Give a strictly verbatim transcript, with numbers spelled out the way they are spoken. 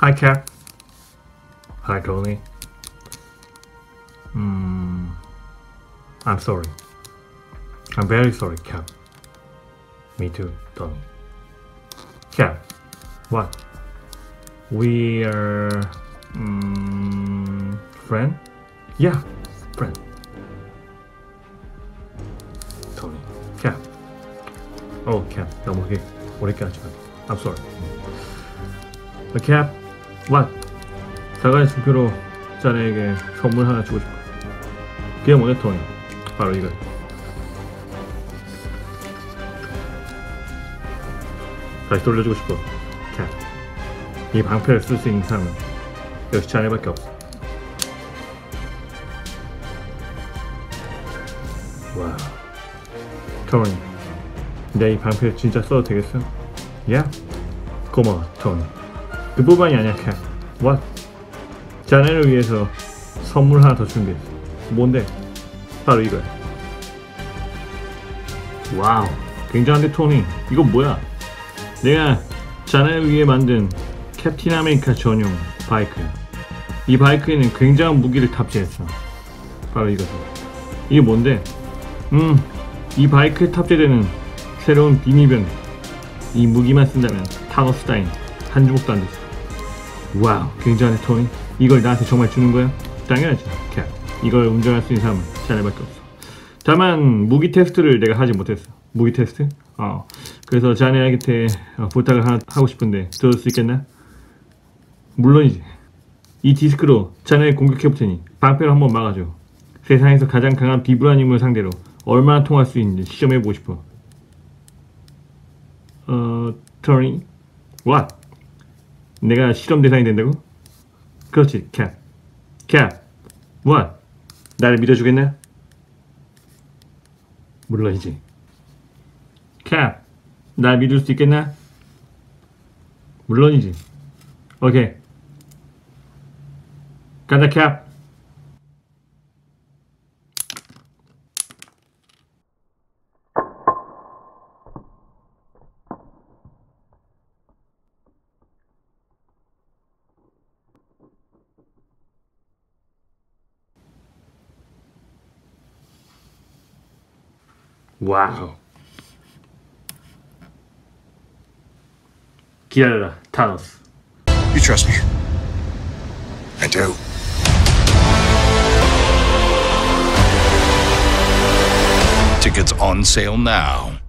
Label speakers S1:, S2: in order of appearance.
S1: Hi, Cap. Hi, Tony. Hmm. I'm sorry. I'm very sorry, Cap. Me too, Tony. Cap. What? We are... Um, friend? Yeah, friend. Tony. Cap. Oh, Cap. 너무 오래, 오래까지 마. I'm sorry. Uh, Cap. What? 사과의 증표로 자네에게 선물 하나 주고 싶어. 그게 뭐냐, 토니? 바로 이거. 다시 돌려주고 싶어. 캡. 이 방패를 쓸 수 있는 사람은 역시 자네밖에 없어. 와우. 토니, 내가 이 방패를 진짜 써도 되겠어? 야? 고마워, 토니. 그뿐만이 아니야, 캡. What? 자네를 위해서 선물 하나 더 준비했어. 뭔데? 바로 이거야. 와우, 굉장한데, 토니. 이거 뭐야? 내가 자네를 위해 만든 캡틴 아메리카 전용 바이크. 이 바이크에는 굉장한 무기를 탑재했어. 바로 이거다. 이게 뭔데? 음, 이 바이크에 탑재되는 새로운 비밀병. 이 무기만 쓴다면 타노스 따윈 한 주먹도 안 되지. 와우, 굉장하네, 토니. 이걸 나한테 정말 주는 거야? 당연하지, 캡. 이걸 운전할 수 있는 사람은 자네밖에 없어. 다만 무기 테스트를 내가 하지 못했어. 무기 테스트? 어. 그래서 자네한테 어, 부탁을 하, 하고 싶은데 들을 수 있겠나? 물론이지. 이 디스크로 자네를 공격해볼 테니 방패로 한번 막아줘. 세상에서 가장 강한 비브라늄 인물 상대로 얼마나 통할 수 있는지 시험해보고 싶어. 어... 토니? What? 내가 실험 대상이 된다고? 그렇지, 캡. 캡! What? 나를 믿어주겠나? 물론이지. 캡! 날 믿을 수 있겠나? 물론이지. 오케이. 간다, 캡! 와우. 기다려라, 타노스.
S2: You trust me? I do. Tickets on sale now.